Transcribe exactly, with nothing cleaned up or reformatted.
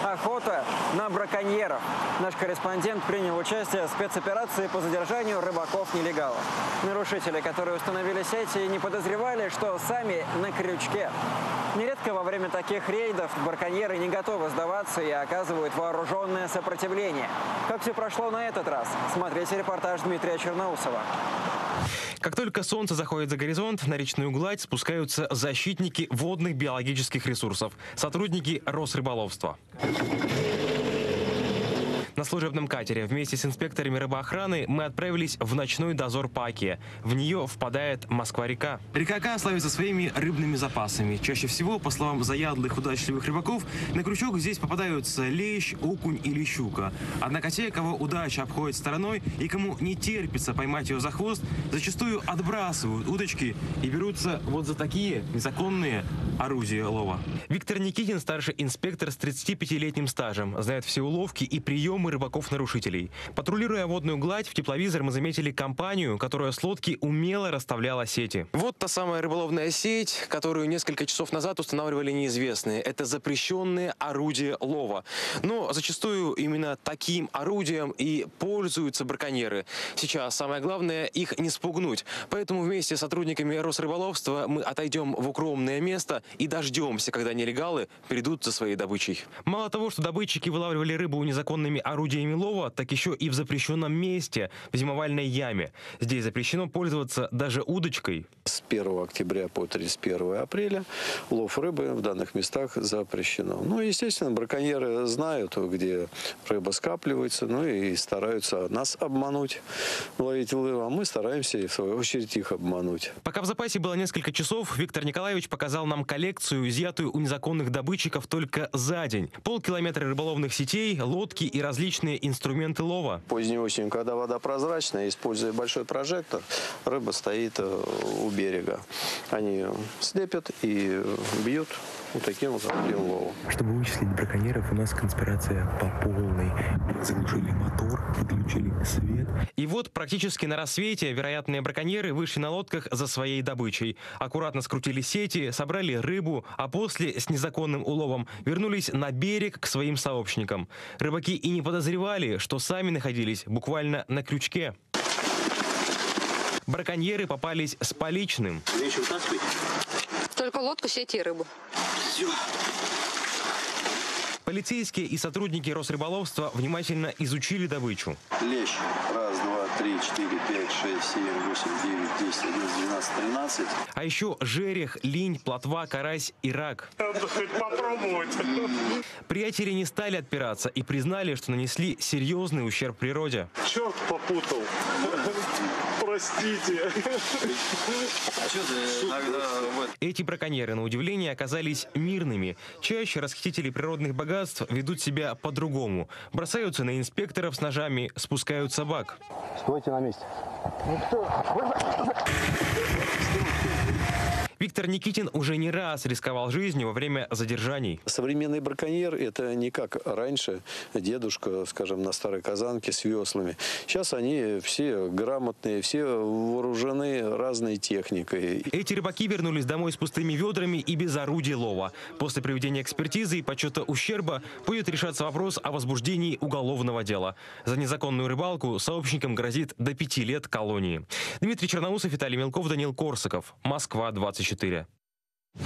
Охота на браконьеров. Наш корреспондент принял участие в спецоперации по задержанию рыбаков-нелегалов. Нарушители, которые установили сети, не подозревали, что сами на крючке. Нередко во время таких рейдов браконьеры не готовы сдаваться и оказывают вооруженное сопротивление. Как все прошло на этот раз? Смотрите репортаж Дмитрия Черноусова. Как только солнце заходит за горизонт, на речную гладь спускаются защитники водных биологических ресурсов, сотрудники Росрыболовства. На служебном катере вместе с инспекторами рыбоохраны мы отправились в ночной дозор по Оке. В нее впадает Москва-река. Река Ока славится своими рыбными запасами. Чаще всего, по словам заядлых удачливых рыбаков, на крючок здесь попадаются лещ, окунь или щука. Однако те, кого удача обходит стороной и кому не терпится поймать ее за хвост, зачастую отбрасывают удочки и берутся вот за такие незаконные орудия лова. Виктор Никитин, старший инспектор с тридцатипятилетним стажем, знает все уловки и приемы рыбаков-нарушителей. Патрулируя водную гладь, в тепловизор мы заметили компанию, которая с лодки умело расставляла сети. Вот та самая рыболовная сеть, которую несколько часов назад устанавливали неизвестные. Это запрещенные орудия лова. Но зачастую именно таким орудием и пользуются браконьеры. Сейчас самое главное их не спугнуть. Поэтому вместе с сотрудниками Росрыболовства мы отойдем в укромное место и дождемся, когда нелегалы придут за своей добычей. Мало того, что добытчики вылавливали рыбу незаконными орудиями, орудиями лова, так еще и в запрещенном месте, в зимовальной яме. Здесь запрещено пользоваться даже удочкой. С первого октября по тридцать первое апреля лов рыбы в данных местах запрещено. Ну, естественно, браконьеры знают, где рыба скапливается, ну и стараются нас обмануть, ловить рыбу, а мы стараемся, в свою очередь, их обмануть. Пока в запасе было несколько часов, Виктор Николаевич показал нам коллекцию, изъятую у незаконных добытчиков только за день. Полкилометра рыболовных сетей, лодки и различные инструменты лова. Поздней осенью, когда вода прозрачная, используя большой прожектор, рыба стоит у берега. Они слепят и бьют вот таким вот орудием лова. Чтобы вычислить браконьеров, у нас конспирация по полной. Заглушили мотор, выключили свет. И вот практически на рассвете вероятные браконьеры вышли на лодках за своей добычей. Аккуратно скрутили сети, собрали рыбу, а после с незаконным уловом вернулись на берег к своим сообщникам. Рыбаки и не подозревали, что сами находились буквально на крючке. Браконьеры попались с поличным. Только лодку, сети и рыбу. Все. Полицейские и сотрудники Росрыболовства внимательно изучили добычу. Лещ. Раз, два, три, четыре, пять, шесть, семь, восемь, девять, десять, одиннадцать, двенадцать, тринадцать. А еще жерех, линь, плотва, карась и рак. Надо хоть попробовать. Приятели не стали отпираться и признали, что нанесли серьезный ущерб природе. Черт попутал. Простите. Эти браконьеры, на удивление, оказались мирными. Чаще расхитители природных богатств ведут себя по-другому. Бросаются на инспекторов с ножами, спускают собак. Стойте на месте. Виктор Никитин уже не раз рисковал жизнью во время задержаний. Современный браконьер – это не как раньше дедушка, скажем, на старой казанке с веслами. Сейчас они все грамотные, все вооружены разной техникой. Эти рыбаки вернулись домой с пустыми ведрами и без орудий лова. После проведения экспертизы и подсчета ущерба будет решаться вопрос о возбуждении уголовного дела. За незаконную рыбалку сообщникам грозит до пяти лет колонии. Дмитрий Черноусов, Виталий Мелков, Даниил Корсаков. Москва, двадцать четыре.